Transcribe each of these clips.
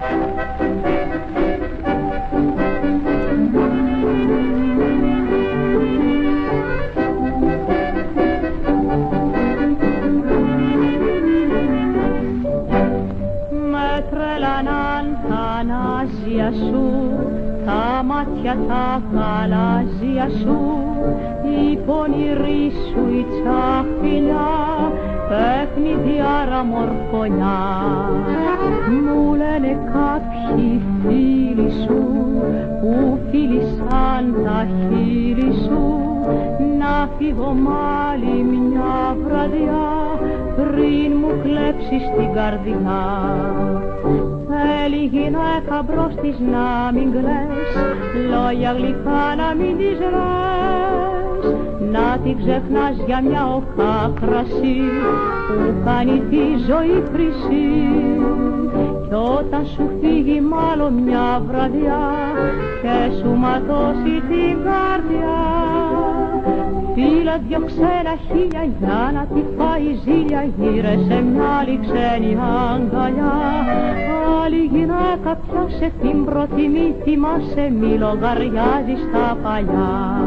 Με τρελανάν τα ανάζια σου, τα μάτια τα γαλάζια σου, η πονηρή σου η τσαχπινιά, παιχνιδιάρα μορφωνιά. Μου λένε κάποιοι φίλοι σου, που φίλησαν τα χείλη σου, να φύγω μάλι μια βραδιά, πριν μου κλέψεις την καρδιά. Θέλει γυναίκα μπρος της να μην κλαις, λόγια γλυκά να μην της λες, να την ξεχνάς για μια οχά κρασί, που κάνει τη ζωή χρυσή. Κι όταν σου φύγει μάλλον μια βραδιά και σου ματώσει την καρδιά, φίλα δυο ξένα χίλια για να τη φάει ζήλια, γύρε σε μια άλλη ξένη αγκαλιά. Άλλη γυναίκα πιάσε την πρώτη, μη θυμάσαι, μη λογαριάζεις τα παλιά.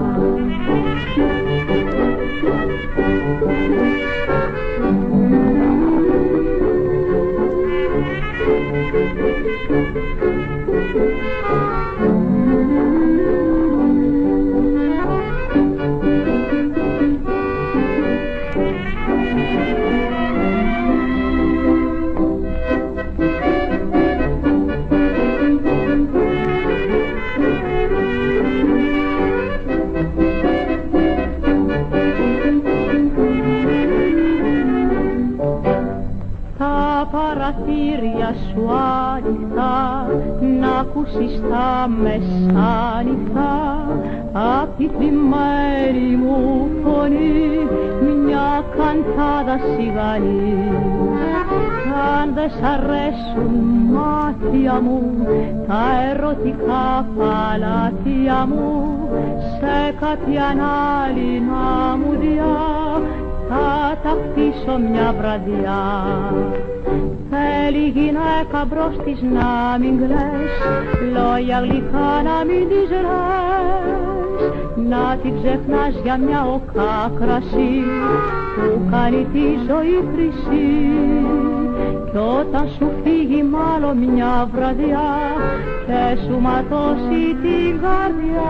Παραθύρια σου ανοιχτά, να ακούσεις τα μεσάνυχτα, απ' τη θυμμένη μου φωνή μια καντάδα σιγανή. Αν δεν σ' αρέσουν μάτια μου, τα ερωτικά παλάτια μου, σε κάποια άλλη να μου διά, θα τα χτίσω μια βραδιά. Θέλει γυναίκα μπρος της να μην κλαις, λόγια γλυκά να μην της λες, να την ξεχνάς για μια οκά κρασί, που κάνει τη ζωή χρυσή. Κι όταν σου φύγει μάλλον μια βραδιά και σου ματώσει την καρδιά,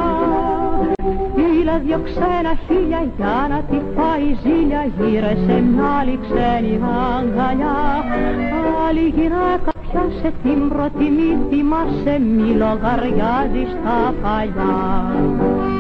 φίλα δυο ξένα χίλια για να τη φάει ζήλια, γύρε σε μια άλλη ξένη αγκαλιά. Άλλη γυναίκα πιάσε την πρώτη, μη θυμάσαι, μη λογαριάζεις τα παλιά.